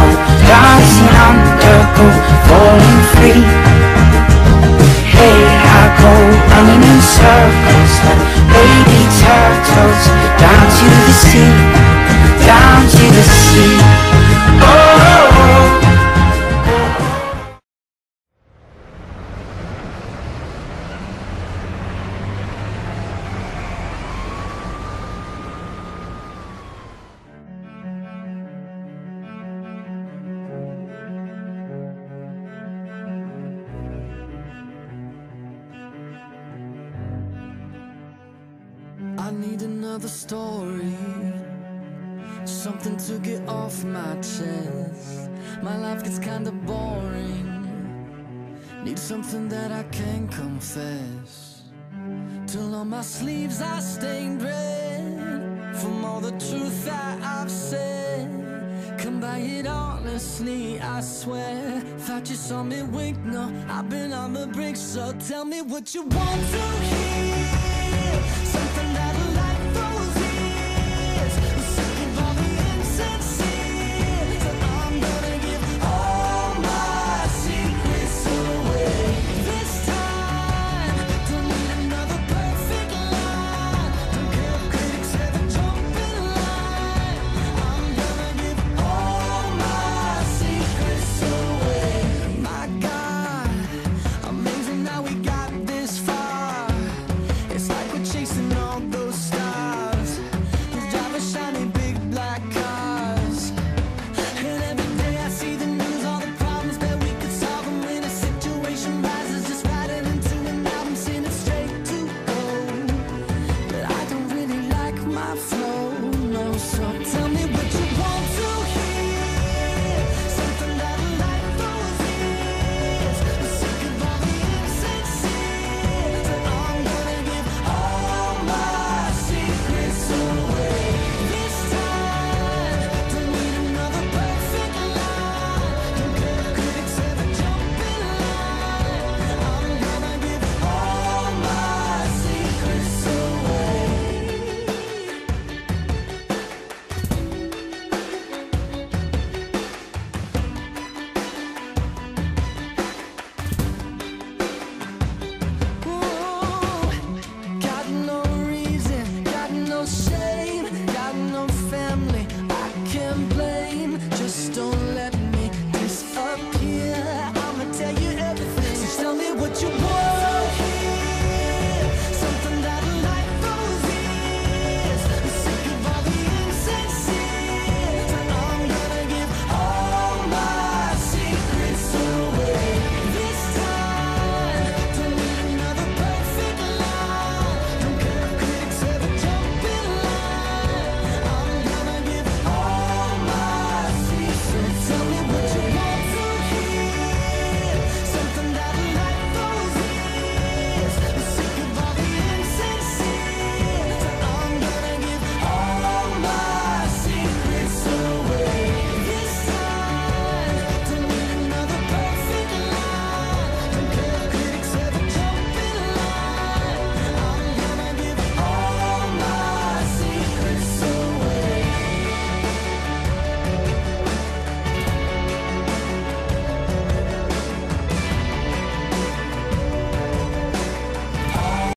cold, dancing undergo, falling free. Hey, I go running in circles like baby turtles, down to the sea, down to the sea. Oh, I need another story, something to get off my chest. My life gets kinda boring, need something that I can confess. Till on my sleeves I stained red from all the truth that I've said. Come by it honestly, I swear. Thought you saw me wink, no, I've been on the brink. So tell me what you want to hear.